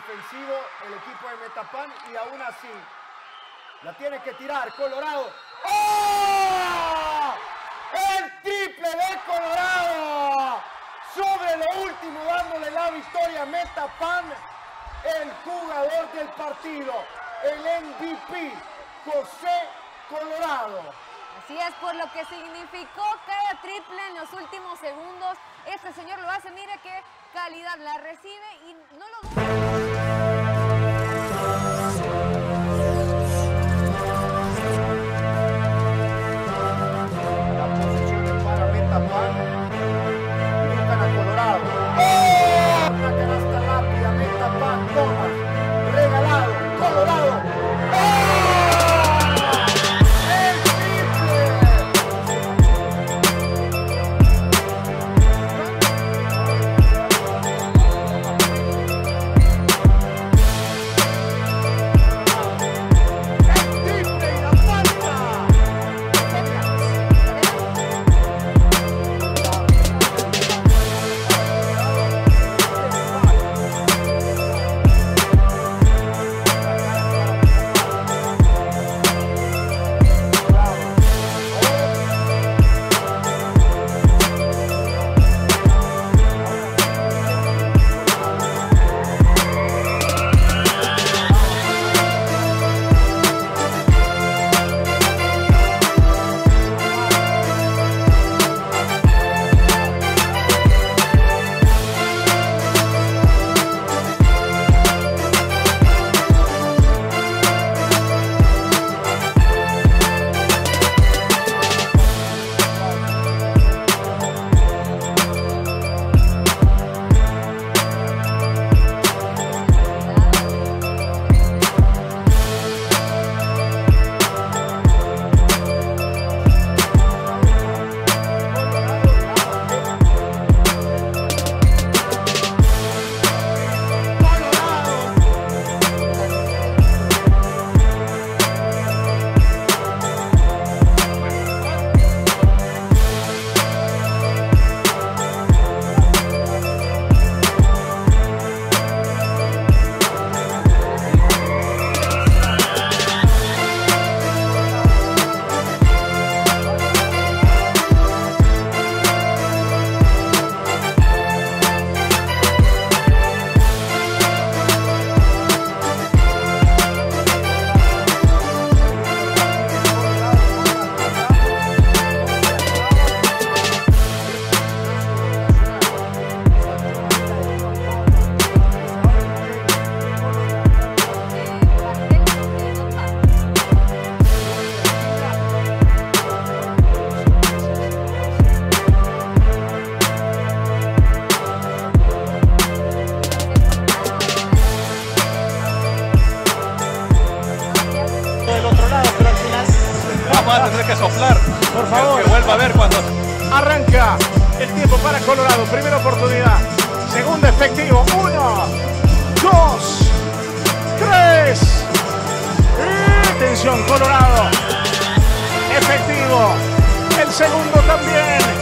defensivo el equipo de Metapan y aún así la tiene que tirar Colorado. ¡Oh! El triple de Colorado sobre lo último, dándole la victoria a Metapan, el jugador del partido, el MVP, José Colorado. Así es, por lo que significó cada triple en los últimos segundos. Este señor lo hace, mire qué calidad, la recibe y no lo duda. Vamos a tener que soplar, por favor. Que vuelva a ver cuando... Arranca el tiempo para Colorado, primera oportunidad, segundo efectivo, 1, 2, 3, y atención Colorado, efectivo, el segundo también.